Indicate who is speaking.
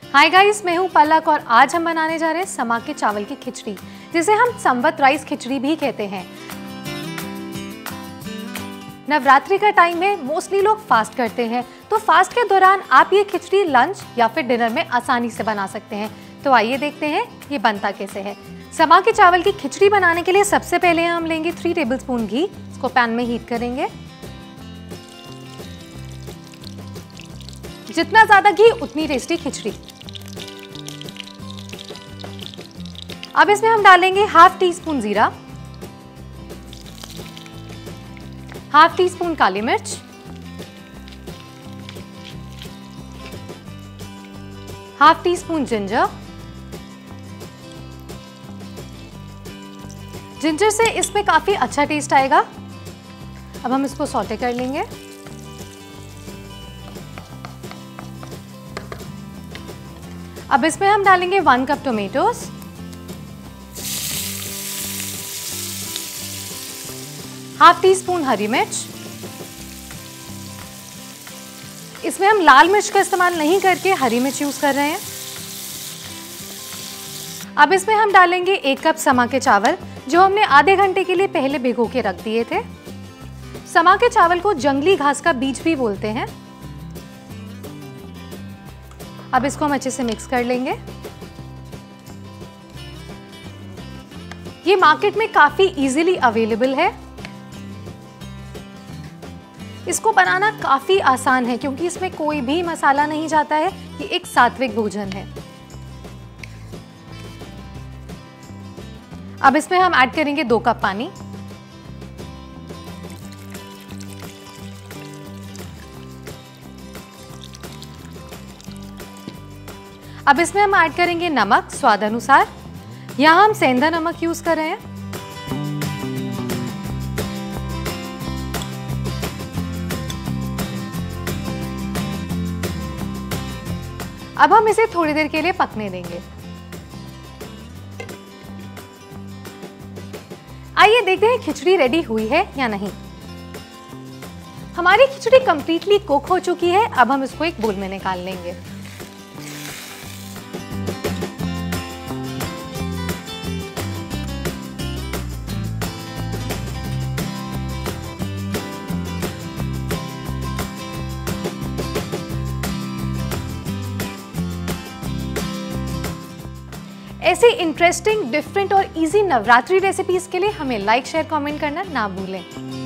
Speaker 1: Hi guys, मैं हूँ पलक और आज हम बनाने जा रहे हैं समा के चावल की खिचड़ी, जिसे हम संवत राइस खिचड़ी भी कहते हैं। नवरात्रि का टाइम है, मोस्टली लोग फास्ट करते हैं, तो फास्ट के दौरान आप ये खिचड़ी लंच या फिर डिनर में आसानी से बना सकते हैं। तो आइए देखते हैं ये बनता कैसे है। समा के चावल की खिचड़ी बनाने के लिए सबसे पहले हम लेंगे 3 टेबलस्पून घी। इसको पैन में हीट करेंगे। जितना ज्यादा घी उतनी टेस्टी खिचड़ी। अब इसमें हम डालेंगे हाफ टी स्पून जीरा, हाफ टी स्पून काली मिर्च, half teaspoon ginger. Ginger से इसमें काफी अच्छा टेस्ट आएगा। अब हम इसको सौटे कर लेंगे। अब इसमें हम डालेंगे 1 cup tomatoes, half teaspoon हरी मिर्च। इसमें हम लाल मिर्च का इस्तेमाल नहीं करके हरी मिर्च यूज कर रहे हैं। अब इसमें हम डालेंगे 1 कप समा के चावल, जो हमने आधे घंटे के लिए पहले भिगो के रख दिए थे। समा के चावल को जंगली घास का बीज भी बोलते हैं। अब इसको हम अच्छे से मिक्स कर लेंगे। ये मार्केट में काफी इजीली अवेलेबल है। इसको बनाना काफी आसान है क्योंकि इसमें कोई भी मसाला नहीं जाता है। ये एक सात्विक भोजन है। अब इसमें हम ऐड करेंगे 2 कप पानी। अब इसमें हम ऐड करेंगे नमक स्वाद अनुसार। यहां हम सेंधा नमक यूज कर रहे हैं। अब हम इसे थोड़ी देर के लिए पकने देंगे। आइए देखते हैं खिचड़ी रेडी हुई है या नहीं। हमारी खिचड़ी कंप्लीटली कुक हो चुकी है। अब हम इसको एक बोल में निकाल लेंगे। ऐसी इंटरेस्टिंग, डिफरेंट और इजी नवरात्रि रेसिपीज के लिए हमें लाइक, शेयर, कमेंट करना ना भूलें।